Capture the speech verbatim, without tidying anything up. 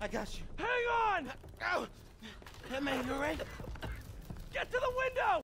I got you. Hang on! Oh! Hey, man, you all right? Get to the window!